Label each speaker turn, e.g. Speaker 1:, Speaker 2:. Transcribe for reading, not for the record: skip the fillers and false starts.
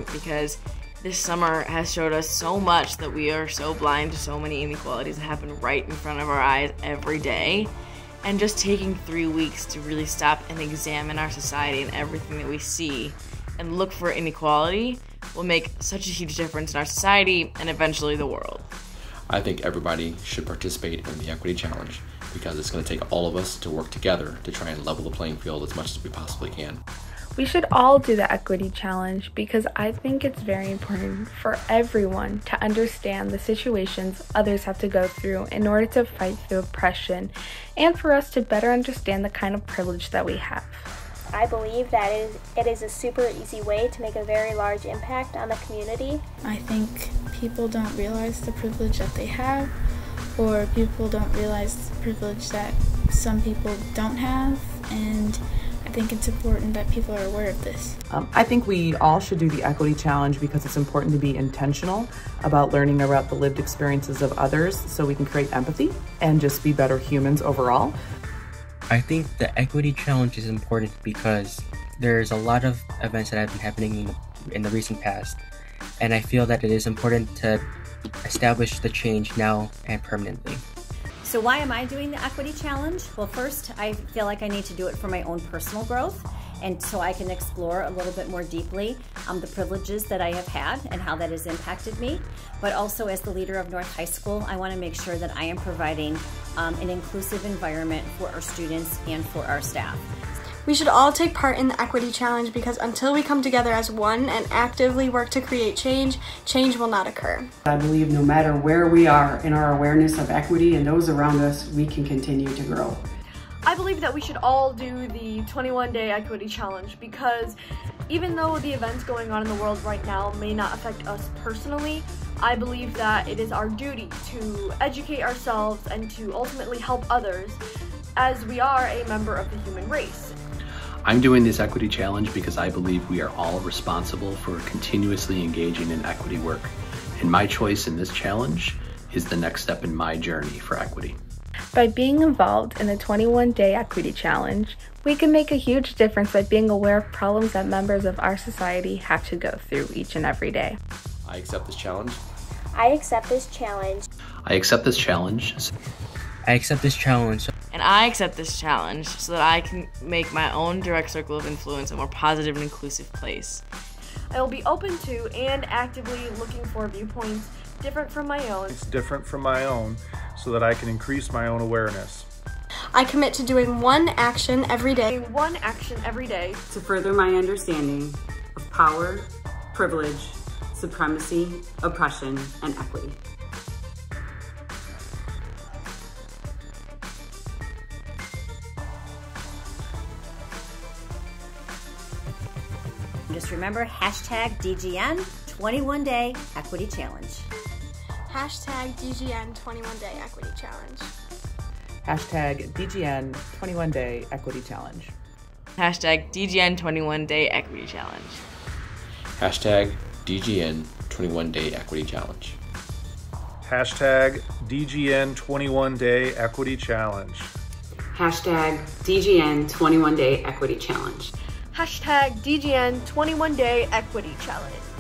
Speaker 1: because this summer has showed us so much that we are so blind to so many inequalities that happen right in front of our eyes every day. And just taking 3 weeks to really stop and examine our society and everything that we see and look for inequality will make such a huge difference in our society and eventually the world.
Speaker 2: I think everybody should participate in the Equity Challenge because it's going to take all of us to work together to try and level the playing field as much as we possibly can.
Speaker 3: We should all do the Equity Challenge because I think it's very important for everyone to understand the situations others have to go through in order to fight through oppression and for us to better understand the kind of privilege that we have.
Speaker 4: I believe that it is a super easy way to make a very large impact on the community.
Speaker 5: I think people don't realize the privilege that they have, or people don't realize the privilege that some people don't have, and I think it's important that people are aware of this.
Speaker 6: I think we all should do the Equity Challenge because it's important to be intentional about learning about the lived experiences of others so we can create empathy and just be better humans overall.
Speaker 7: I think the Equity Challenge is important because there's a lot of events that have been happening in the recent past, and I feel that it is important to establish the change now and permanently.
Speaker 8: So why am I doing the Equity Challenge? Well, first, I feel like I need to do it for my own personal growth, and so I can explore a little bit more deeply the privileges that I have had and how that has impacted me. But also as the leader of North High School, I want to make sure that I am providing an inclusive environment for our students and for our staff.
Speaker 9: We should all take part in the Equity Challenge because until we come together as one and actively work to create change, change will not occur.
Speaker 10: I believe no matter where we are in our awareness of equity and those around us, we can continue to grow.
Speaker 11: I believe that we should all do the 21-day Equity Challenge because even though the events going on in the world right now may not affect us personally, I believe that it is our duty to educate ourselves and to ultimately help others as we are a member of the human race.
Speaker 12: I'm doing this Equity Challenge because I believe we are all responsible for continuously engaging in equity work, and my choice in this challenge is the next step in my journey for equity.
Speaker 3: By being involved in the 21-day Equity Challenge, we can make a huge difference by being aware of problems that members of our society have to go through each and every day.
Speaker 2: I accept this challenge.
Speaker 4: I accept this challenge.
Speaker 12: I accept this challenge.
Speaker 7: I accept this challenge.
Speaker 1: And I accept this challenge so that I can make my own direct circle of influence a more positive and inclusive place.
Speaker 11: I will be open to and actively looking for viewpoints different from my own.
Speaker 13: It's different from my own so that I can increase my own awareness.
Speaker 9: I commit to doing one action every day.
Speaker 11: One action every day.
Speaker 10: To further my understanding of power, privilege, supremacy, oppression, and equity.
Speaker 8: Just remember, hashtag DGN 21-Day Equity Challenge.
Speaker 9: Hashtag DGN 21-Day Equity Challenge.
Speaker 6: Hashtag DGN 21-Day Equity Challenge.
Speaker 1: Hashtag DGN 21-Day Equity Challenge.
Speaker 2: Hashtag DGN 21-Day Equity Challenge.
Speaker 13: Hashtag DGN 21-Day Equity Challenge.
Speaker 10: Hashtag DGN 21-Day Equity Challenge.
Speaker 11: Hashtag DGN 21-Day Equity Challenge.